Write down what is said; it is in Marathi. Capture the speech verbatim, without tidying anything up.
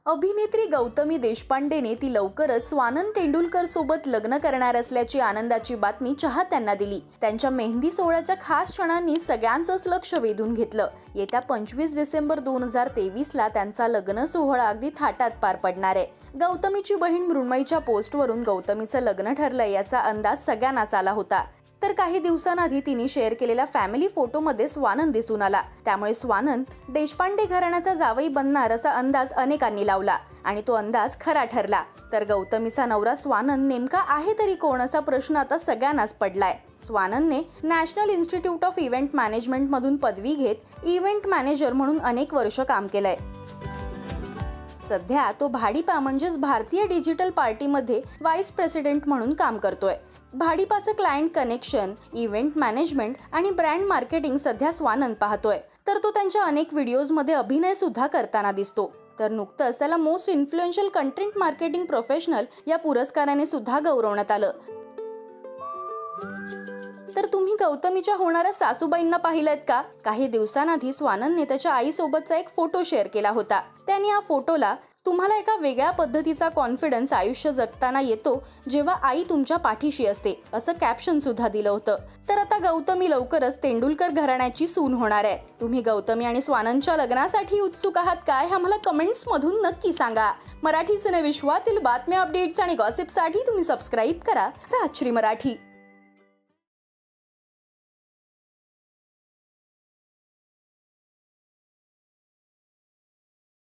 अभिनेत्री गौतमी देशपांडेने ती लवकरच स्वानंद तेंडुलकर सोबत लग्न करणार असल्याची आनंदाची बातमी चाहत्यांना दिली। त्यांच्या मेहंदी सोहळ्याच्या खास क्षणांनी सगळ्यांचंच लक्ष वेधून घेतलं। येत्या पंचवीस डिसेंबर दोन हजार तेवीस ला त्यांचा लग्न सोहळा अगदी थाटात पार पडणार आहे। गौतमीची बहीण मृण्मयीच्या पोस्टवरून गौतमीचं लग्न ठरलंय याचा अंदाज सगळ्यांनाच आला होता। तर काही दिवसांआधी तिने शेअर केलेल्या फॅमिली फोटोमध्ये स्वानंद दिसून आला। त्यामुळे स्वानंद देशपांडे घराण्याचा जावई बनणार असा अंदाज अनेकांनी लावला आणि तो अंदाज खरा ठरला। तर गौतमीचा नवरा स्वानंद नेमका आहे तरी कोण असा प्रश्न आता सगळ्यांनाच पडलाय। स्वानंदने national institute of event management मधून पदवी घेत इव्हेंट मॅनेजर म्हणून अनेक वर्ष काम केलंय। सध्या तो भाडीपा म्हणजेच भारतीय डिजिटल पार्टीमध्ये व्हाईस प्रेसिडेंट म्हणून काम करतोय। भाडीपाचं क्लायंट कनेक्शन, इव्हेंट मॅनेजमेंट आणि ब्रँड मार्केटिंग सध्या स्वानंद पाहतोय। तर तो त्यांच्या अनेक व्हिडिओजमध्ये अभिनय सुद्धा करताना दिसतो। तर नुकतंच त्याला most influential content marketing professional या पुरस्काराने सुद्धा गौरवण्यात आलं। तर तुम्ही गौतमीच्या होणाऱ्या सासूबाईंना पाहिलेत का? काही दिवसांआधी स्वानंदने त्याच्या आईसोबतचा एक फोटो शेअर केला होता। त्याने या फोटोला तुम्हाला एका वेगळ्या पद्धतीचा कॉन्फिडन्स आयुष्य जगताना येतो जेव्हा आई तुमच्या पाठीशी असते असं कॅप्शन सुद्धा दिलं होतं। तर आता गौतमी लवकरच तेंडुलकर घराण्याची सून होणार आहे। तुम्ही गौतमी आणि स्वानंदच्या लग्नासाठी उत्सुक आहात काय हे आम्हाला कमेंट्स मधून नक्की सांगा। मराठी सिनेविश्वातील बातम्या, अपडेट्स आणि गॉसिपसाठी तुम्ही सबस्क्राईब करा राजश्री मराठी।